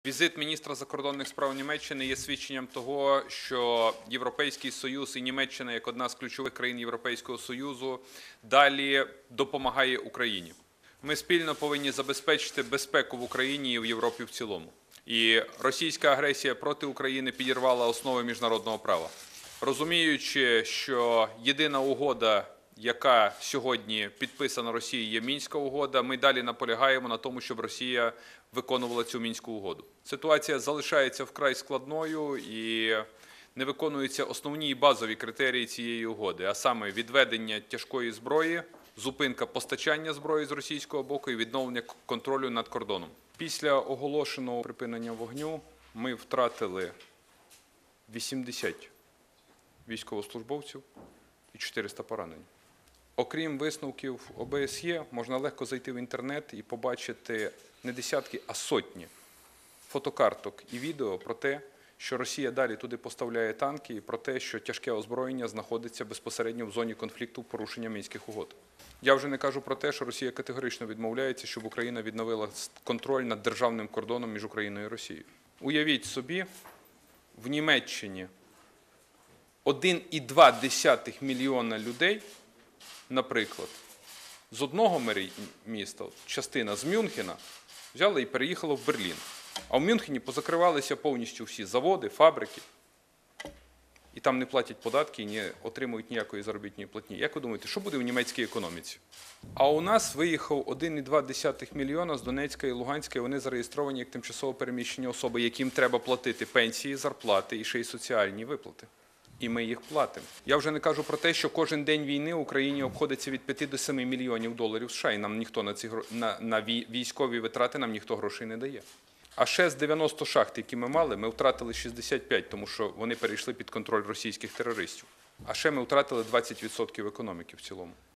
Візит міністра закордонних справ Німеччини є свідченням того, що Європейський Союз і Німеччина, як одна з ключових країн Європейського Союзу, далі допомагає Україні. Ми спільно повинні забезпечити безпеку в Україні і в Європі в цілому. І російська агресія проти України підірвала основи міжнародного права. Розуміючи, що єдина угода, яка сьогодні підписана Росією, є Мінська угода, ми далі наполягаємо на тому, щоб Росія виконувала цю Мінську угоду. Ситуація залишається вкрай складною і не виконуються основні і базові критерії цієї угоди, а саме відведення тяжкої зброї, зупинка постачання зброї з російського боку і відновлення контролю над кордоном. Після оголошеного припинення вогню ми втратили 80 військовослужбовців і 400 поранені. Окрім висновків ОБСЄ, можна легко зайти в інтернет і побачити не десятки, а сотні фотокарток і відео про те, що Росія далі туди поставляє танки, і про те, що тяжке озброєння знаходиться безпосередньо в зоні конфлікту в порушення Мінських угод. Я вже не кажу про те, що Росія категорично відмовляється, щоб Україна відновила контроль над державним кордоном між Україною і Росією. Уявіть собі, в Німеччині 1,2 мільйона людей, наприклад, з одного міста, частина з Мюнхена, взяла і переїхала в Берлін. А в Мюнхені позакривалися повністю всі заводи, фабрики. І там не платять податки і не отримують ніякої заробітної платні. Як ви думаєте, що буде в німецькій економіці? А у нас виїхав 1,2 мільйона з Донецька і Луганська, і вони зареєстровані як тимчасово переміщені особи, яким треба платити пенсії, зарплати і ще й соціальні виплати. І ми їх платимо. Я вже не кажу про те, що кожен день війни Україні обходиться від 5 до 7 мільйонів доларів США, і нам ніхто на військові витрати нам ніхто грошей не дає. А ще з 90 шахт, які ми мали, ми втратили 65, тому що вони перейшли під контроль російських терористів. А ще ми втратили 20% економіки в цілому.